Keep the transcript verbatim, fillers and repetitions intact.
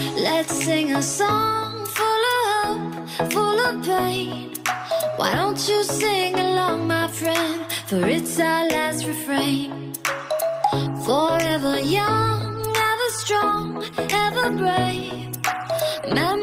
Let's sing a song full of hope, full of pain. Why don't you sing along, my friend? For it's our last refrain. Forever young, ever strong, ever brave. Remember